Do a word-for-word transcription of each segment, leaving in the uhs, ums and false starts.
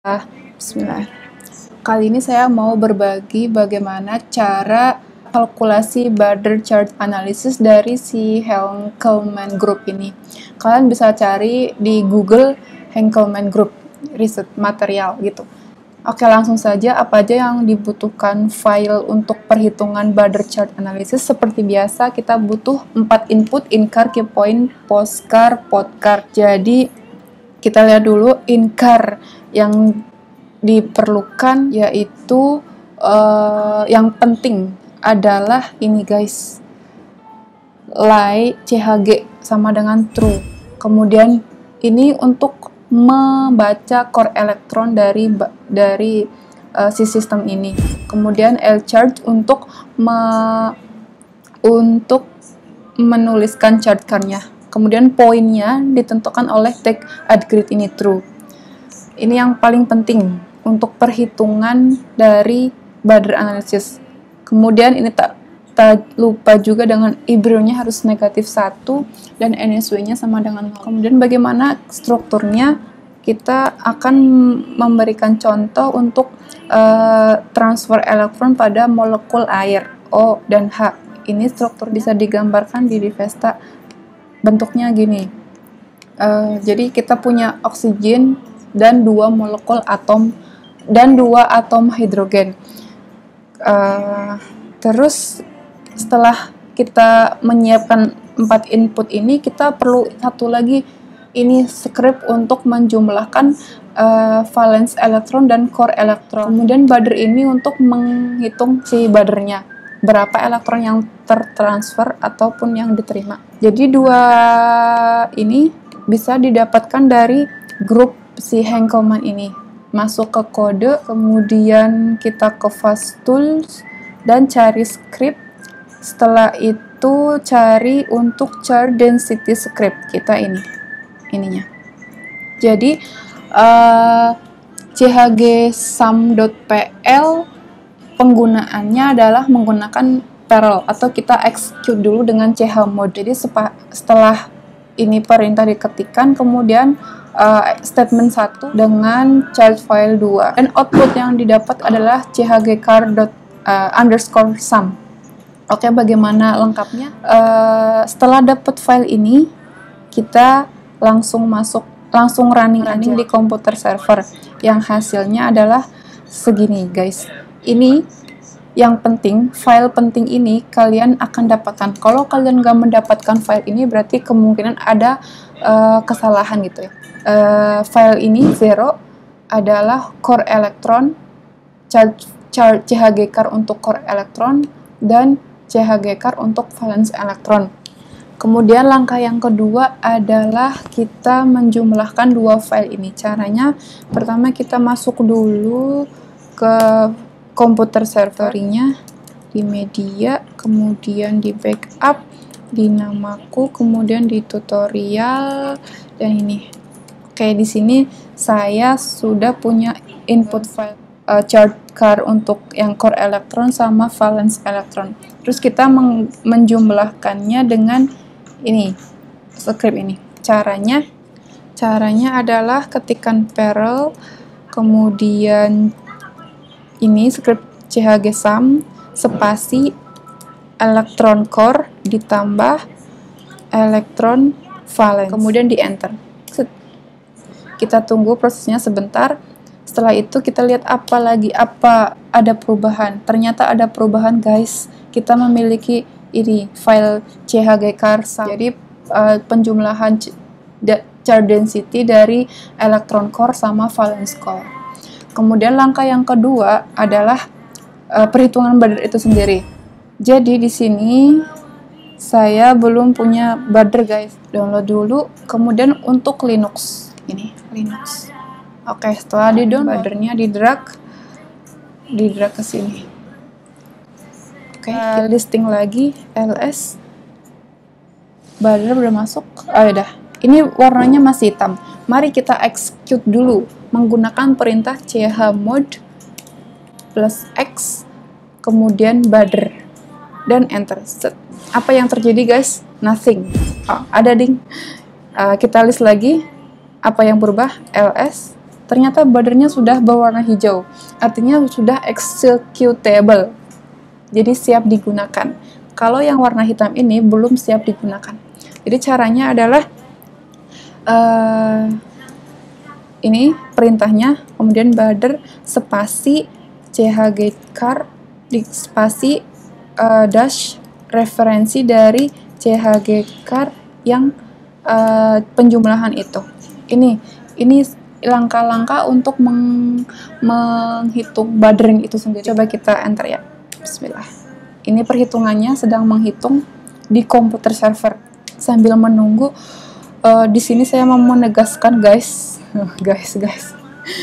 Ah, Bismillah. Kali ini saya mau berbagi bagaimana cara kalkulasi border chart analysis dari si Henkelmann Group ini. Kalian bisa cari di Google Henkelmann Group riset material gitu. Oke, langsung saja apa aja yang dibutuhkan file untuk perhitungan border chart analysis. Seperti biasa kita butuh empat input, in-car, key point, post-car, pod-car. Jadi kita lihat dulu in-car yang diperlukan, yaitu uh, yang penting adalah ini guys, lie C H G sama dengan true. Kemudian ini untuk membaca core elektron dari dari uh, si sistem ini. Kemudian L charge untuk me, untuk menuliskan chart car-nya. Kemudian poinnya ditentukan oleh tag add grid ini true. Ini yang paling penting untuk perhitungan dari border analysis. Kemudian ini tak, tak lupa juga dengan I-nya harus negatif satu dan N S W-nya sama dengan nol. Kemudian bagaimana strukturnya? Kita akan memberikan contoh untuk uh, transfer elektron pada molekul air O dan H. Ini struktur bisa digambarkan di Divesta. Bentuknya gini. Uh, jadi kita punya oksigen dan dua molekul atom dan dua atom hidrogen. Uh, terus setelah kita menyiapkan empat input ini, kita perlu satu lagi, ini script untuk menjumlahkan uh, valence elektron dan core elektron. Kemudian border ini untuk menghitung si bordernya, berapa elektron yang tertransfer ataupun yang diterima. Jadi dua ini bisa didapatkan dari grup si Henkelmann ini. Masuk ke kode, kemudian kita ke fast tools dan cari script. Setelah itu cari untuk chart density script kita ini ininya. Jadi uh, chgsum.pl penggunaannya adalah menggunakan parallel atau kita execute dulu dengan chmod. Jadi setelah ini perintah diketikkan, kemudian Uh, statement satu dengan child file dua, dan output yang didapat adalah chgcar dot underscore sum. Oke, bagaimana lengkapnya? Uh, setelah dapat file ini, kita langsung masuk, langsung running running di komputer server, yang hasilnya adalah segini guys. Ini yang penting, file penting ini kalian akan dapatkan. Kalau kalian nggak mendapatkan file ini, berarti kemungkinan ada uh, kesalahan gitu ya. Uh, file ini zero adalah core elektron, charge, charge C H G car untuk core elektron, dan C H G car untuk valence elektron. Kemudian langkah yang kedua adalah kita menjumlahkan dua file ini. Caranya pertama kita masuk dulu ke komputer servernya, di media, kemudian di backup, di namaku, kemudian di tutorial, dan ini. Oke, di sini saya sudah punya input file uh, chart car untuk yang core elektron sama valence elektron. Terus kita menjumlahkannya dengan ini script ini. Caranya, caranya adalah ketikkan parallel, kemudian ini script chgsum spasi elektron core ditambah elektron valence, kemudian di enter. Kita tunggu prosesnya sebentar. Setelah itu kita lihat apa lagi, apa ada perubahan. Ternyata ada perubahan guys. Kita memiliki ini file chgcar sum. Jadi uh, penjumlahan charge density dari elektron core sama valence core. Kemudian langkah yang kedua adalah uh, perhitungan border itu sendiri. Jadi di sini saya belum punya border guys. Download dulu. Kemudian untuk Linux ini Linux. Oke, setelah di download, bordernya di drag di drag ke sini. Oke, kita listing lagi ls. Border udah masuk. Oh udah. Ini warnanya masih hitam. Mari kita execute dulu menggunakan perintah chmod plus x kemudian border dan enter. Set. Apa yang terjadi guys? Nothing. Oh, ada ding. Uh, kita list lagi. Apa yang berubah? ls ternyata bordernya sudah berwarna hijau, artinya sudah executable, jadi siap digunakan. Kalau yang warna hitam ini belum siap digunakan. Jadi caranya adalah uh, ini perintahnya, kemudian border spasi chgcar di spasi uh, dash referensi dari chgcar yang uh, penjumlahan itu. Ini ini langkah-langkah untuk meng, menghitung bordering itu sendiri. Coba kita enter ya. Bismillah. Ini perhitungannya sedang menghitung di komputer server. Sambil menunggu, uh, di sini saya mau menegaskan guys, guys, guys,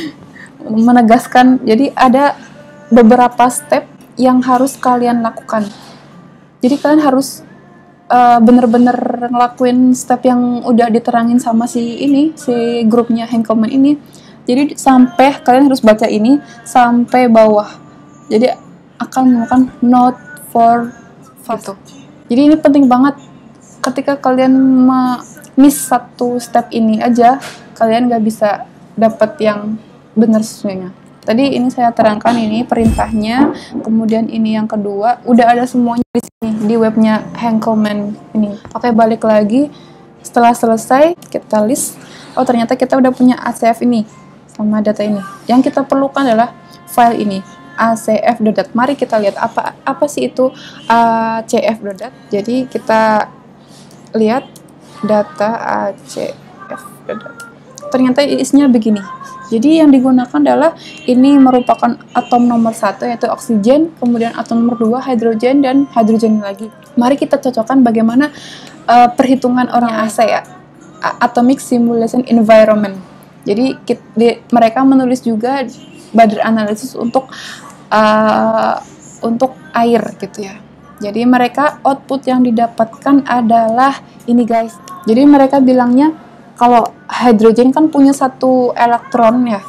menegaskan. Jadi ada beberapa step yang harus kalian lakukan. Jadi kalian harus uh, bener-bener ngelakuin step yang udah diterangin sama si ini, si grupnya Henkelmann ini. Jadi sampai kalian harus baca ini sampai bawah. Jadi akan melakukan note for gitu. Jadi ini penting banget. Ketika kalian miss satu step ini aja, kalian nggak bisa dapat yang benar sesuainya. Tadi ini saya terangkan ini perintahnya, kemudian ini yang kedua, udah ada semuanya di sini di webnya Henkelmann ini. Oke, balik lagi. Setelah selesai kita list, oh ternyata kita udah punya A C F ini sama data ini. Yang kita perlukan adalah file ini, A C F.dat. Mari kita lihat apa apa sih itu A C F.dat. Jadi kita lihat data A C F.dat. Ternyata isinya begini. Jadi yang digunakan adalah ini merupakan atom nomor satu yaitu oksigen, kemudian atom nomor dua hidrogen dan hidrogen lagi. Mari kita cocokkan bagaimana uh, perhitungan orang A C ya, Atomic Simulation Environment. Jadi kita, di, mereka menulis juga border analysis untuk uh, untuk air gitu ya. Jadi mereka output yang didapatkan adalah ini guys. Jadi mereka bilangnya kalau hidrogen kan punya satu elektron ya,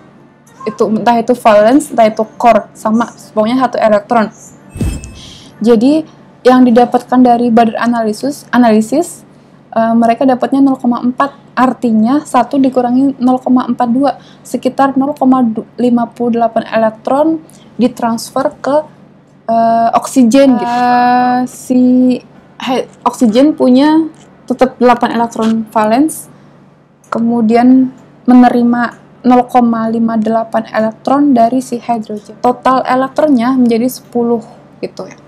itu entah itu valence, entah itu core, sama pokoknya satu elektron. Jadi yang didapatkan dari border analysis, analisis uh, mereka dapatnya nol koma empat, artinya satu dikurangi nol koma empat dua, sekitar nol koma lima delapan elektron ditransfer ke uh, oksigen gitu. Uh, si oksigen punya tetap delapan elektron valence, kemudian menerima nol koma lima delapan elektron dari si hidrogen. Total elektronnya menjadi sepuluh gitu ya.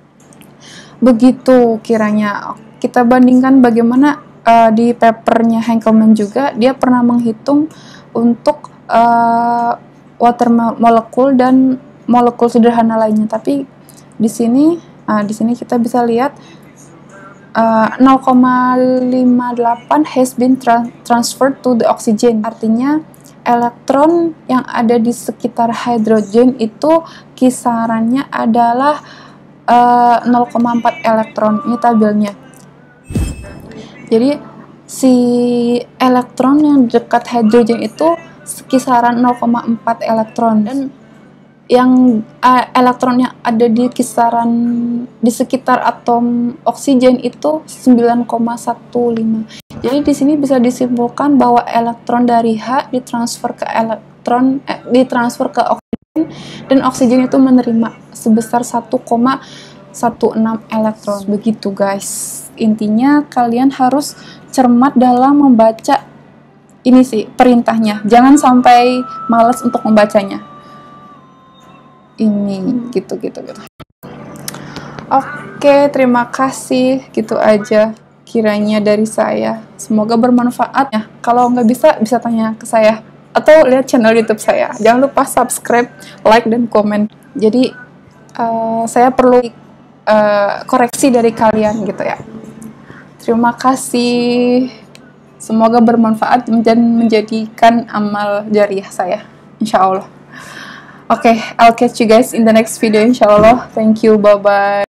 Begitu kiranya. Kita bandingkan bagaimana uh, di papernya Henkelmann juga, dia pernah menghitung untuk uh, water molecule dan molekul sederhana lainnya. Tapi di sini, uh, di sini kita bisa lihat Uh, nol koma lima delapan has been tra transferred to the oxygen. Artinya elektron yang ada di sekitar hidrogen itu kisarannya adalah uh, nol koma empat elektron. Ini tabelnya. Jadi si elektron yang dekat hidrogen itu kisaran nol koma empat elektron, dan yang uh, elektron yang ada di kisaran di sekitar atom oksigen itu sembilan koma satu lima. Jadi di sini bisa disimpulkan bahwa elektron dari H ditransfer ke elektron eh, ditransfer ke oksigen, dan oksigen itu menerima sebesar satu koma satu enam elektron. Begitu guys. Intinya kalian harus cermat dalam membaca ini sih perintahnya. Jangan sampai malas untuk membacanya. Ini gitu gitu gitu. Oke, terima kasih, gitu aja kiranya dari saya. Semoga bermanfaat ya. Kalau nggak bisa bisa tanya ke saya atau lihat channel YouTube saya. Jangan lupa subscribe, like, dan komen. Jadi uh, saya perlu uh, koreksi dari kalian gitu ya. Terima kasih. Semoga bermanfaat dan menjadikan amal jariah saya, insya Allah. Okay, I'll catch you guys in the next video, inshallah. Thank you, bye-bye.